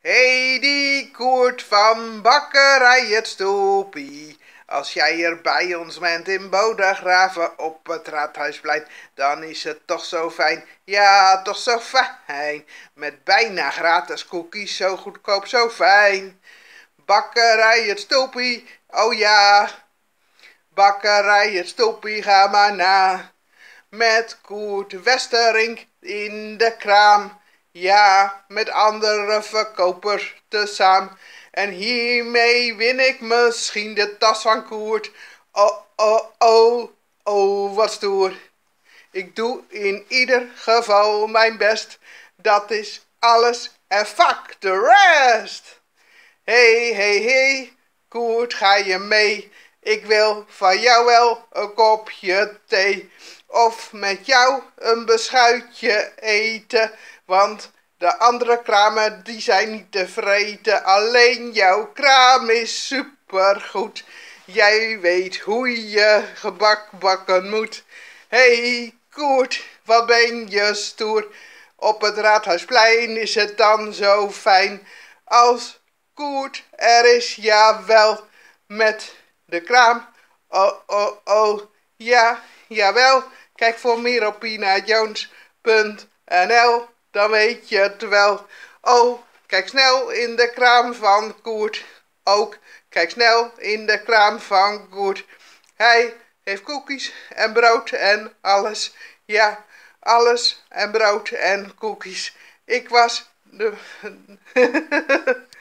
Hey, die Koert van bakkerij het Stoepie. Als jij er bij ons bent in Bodegraven op het Raadhuisplein, dan is het toch zo fijn, ja toch zo fijn. Met bijna gratis cookies, zo goedkoop, zo fijn. Bakkerij het Stoepie, oh ja. Bakkerij het Stoepie, ga maar na. Met Koert Westerink in de kraam. Ja, met andere verkopers tezamen. En hiermee win ik misschien de tas van Koert. Oh, oh, oh, oh, wat stoer. Ik doe in ieder geval mijn best. Dat is alles en fuck the rest. Hey, hey, hey, Koert, ga je mee? Ik wil van jou wel een kopje thee. Of met jou een beschuitje eten. Want de andere kramen die zijn niet tevreden. Alleen jouw kraam is supergoed. Jij weet hoe je gebak bakken moet. Hey Koert, wat ben je stoer. Op het Raadhuisplein is het dan zo fijn als Koert er is, jawel, met de kraam. Oh, oh, oh, ja, jawel. Kijk voor meer op pinajones.nl, dan weet je het wel. Oh, kijk snel in de kraam van Koert. Ook, kijk snel in de kraam van Koert. Hij heeft koekjes en brood en alles. Ja, alles en brood en koekjes. Ik was de...